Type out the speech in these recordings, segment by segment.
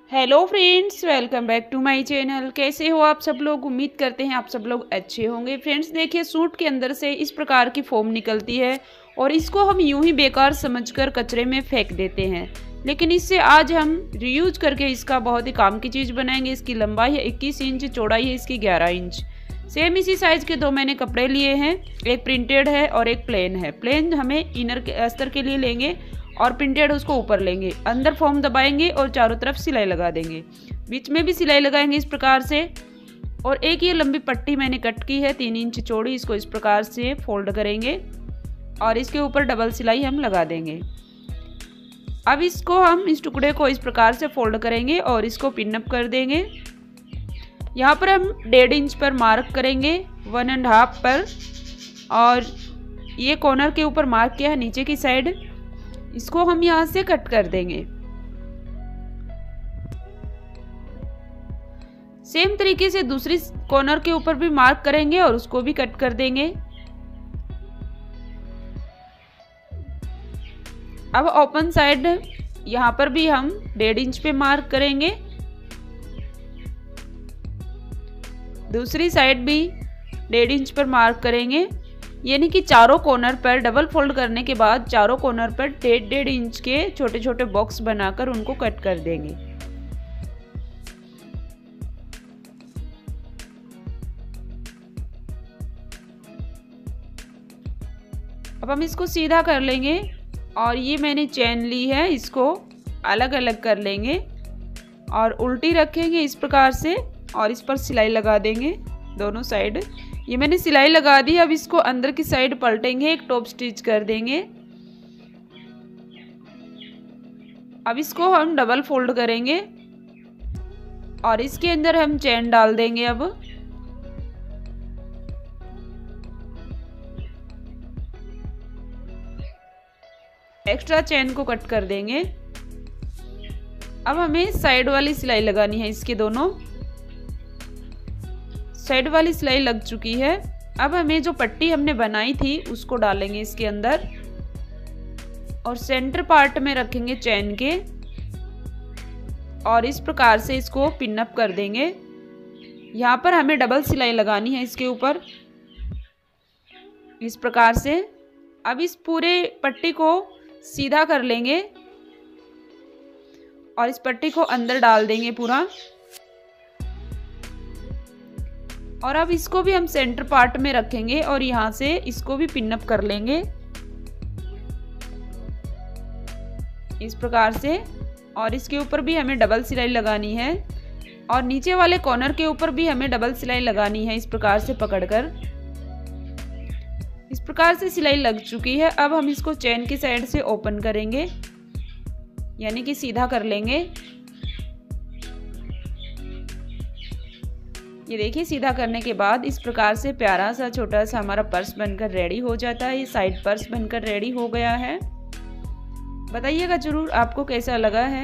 Hello friends, welcome back to my channel. कैसे हो आप सब लोग? उम्मीद करते हैं आप सब लोग अच्छे होंगे। फ्रेंड्स देखिए, सूट के अंदर से इस प्रकार की फोम निकलती है और इसको हम यूं ही बेकार समझकर कचरे में फेंक देते हैं, लेकिन इससे आज हम रीयूज करके इसका बहुत ही काम की चीज़ बनाएंगे। इसकी लंबाई है 21 इंच, चौड़ाई है इसकी 11 इंच। सेम इसी साइज़ के दो मैंने कपड़े लिए हैं, एक प्रिंटेड है और एक प्लेन है। प्लेन हमें इनर के अस्तर के लिए लेंगे और प्रिंटेड उसको ऊपर लेंगे। अंदर फॉर्म दबाएंगे और चारों तरफ सिलाई लगा देंगे, बीच में भी सिलाई लगाएंगे इस प्रकार से। और एक ये लंबी पट्टी मैंने कट की है 3 इंच चौड़ी, इसको इस प्रकार से फोल्ड करेंगे और इसके ऊपर डबल सिलाई हम लगा देंगे। अब इसको हम इस टुकड़े को इस प्रकार से फोल्ड करेंगे और इसको पिन अप कर देंगे। यहाँ पर हम 1.5 इंच पर मार्क करेंगे, 1.5 पर, और ये कॉर्नर के ऊपर मार्क किया है नीचे की साइड, इसको हम यहाँ से कट कर देंगे। सेम तरीके से दूसरी कॉर्नर के ऊपर भी मार्क करेंगे और उसको भी कट कर देंगे। अब ओपन साइड यहाँ पर भी हम 1.5 इंच पे मार्क करेंगे, दूसरी साइड भी 1.5 इंच पर मार्क करेंगे। यानी कि चारों कॉर्नर पर डबल फोल्ड करने के बाद चारों कॉर्नर पर 1.5 इंच के छोटे छोटे बॉक्स बनाकर उनको कट कर देंगे। अब हम इसको सीधा कर लेंगे और ये मैंने चेन ली है, इसको अलग अलग कर लेंगे और उल्टी रखेंगे इस प्रकार से और इस पर सिलाई लगा देंगे दोनों साइड। ये मैंने सिलाई लगा दी। अब इसको अंदर की साइड पलटेंगे, एक टॉप स्टिच कर देंगे। अब इसको हम डबल फोल्ड करेंगे और इसके अंदर हम चेन डाल देंगे। अब एक्स्ट्रा चेन को कट कर देंगे। अब हमें साइड वाली सिलाई लगानी है, इसके दोनों साइड वाली सिलाई लग चुकी है। अब हमें जो पट्टी हमने बनाई थी उसको डालेंगे इसके अंदर और सेंटर पार्ट में रखेंगे चेन के और इस प्रकार से इसको पिन अप कर देंगे। यहाँ पर हमें डबल सिलाई लगानी है इसके ऊपर इस प्रकार से। अब इस पूरे पट्टी को सीधा कर लेंगे और इस पट्टी को अंदर डाल देंगे पूरा। और अब इसको भी हम सेंटर पार्ट में रखेंगे और यहाँ से इसको भी पिन अप कर लेंगे इस प्रकार से। और इसके ऊपर भी हमें डबल सिलाई लगानी है और नीचे वाले कॉर्नर के ऊपर भी हमें डबल सिलाई लगानी है इस प्रकार से पकड़कर। इस प्रकार से सिलाई लग चुकी है। अब हम इसको चेन की साइड से ओपन करेंगे, यानी कि सीधा कर लेंगे। ये देखिए, सीधा करने के बाद इस प्रकार से प्यारा सा छोटा सा हमारा पर्स बनकर रेडी हो जाता है। ये साइड पर्स बनकर रेडी हो गया है। बताइएगा जरूर आपको कैसा लगा है।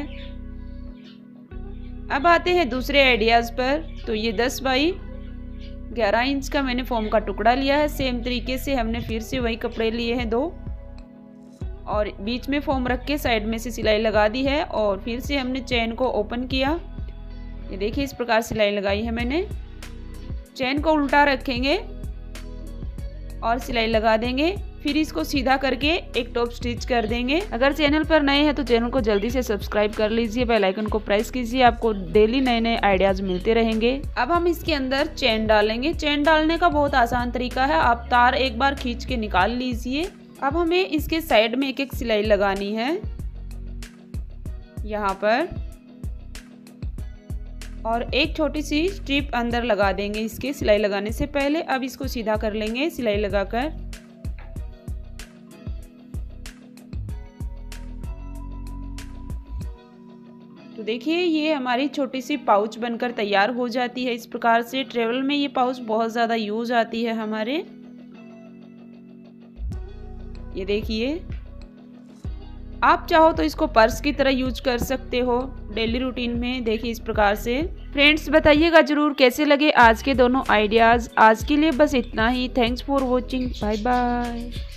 अब आते हैं दूसरे आइडियाज़ पर। तो ये 10 बाई 11 इंच का मैंने फोम का टुकड़ा लिया है। सेम तरीके से हमने फिर से वही कपड़े लिए हैं 2 और बीच में फोम रख के साइड में से सिलाई लगा दी है और फिर से हमने चेन को ओपन किया। ये देखिए, इस प्रकार सिलाई लगाई है मैंने। चेन को उल्टा रखेंगे और सिलाई लगा देंगे, फिर इसको सीधा करके एक टॉप स्टिच कर देंगे। अगर चैनल पर नए हैं तो चैनल को जल्दी से सब्सक्राइब कर लीजिए, बेल आइकन को प्रेस कीजिए, आपको डेली नए नए आइडियाज मिलते रहेंगे। अब हम इसके अंदर चेन डालेंगे। चेन डालने का बहुत आसान तरीका है, आप तार एक बार खींच के निकाल लीजिए। अब हमें इसके साइड में एक एक सिलाई लगानी है यहाँ पर और एक छोटी सी स्ट्रिप अंदर लगा देंगे इसके सिलाई लगाने से पहले। अब इसको सीधा कर लेंगे सिलाई लगाकर। तो देखिए, ये हमारी छोटी सी पाउच बनकर तैयार हो जाती है इस प्रकार से। ट्रेवल में ये पाउच बहुत ज़्यादा यूज आती है हमारे। ये देखिए, आप चाहो तो इसको पर्स की तरह यूज कर सकते हो डेली रूटीन में। देखिए इस प्रकार से। फ्रेंड्स बताइएगा जरूर कैसे लगे आज के दोनों आइडियाज़। आज के लिए बस इतना ही। Thanks for watching, bye bye.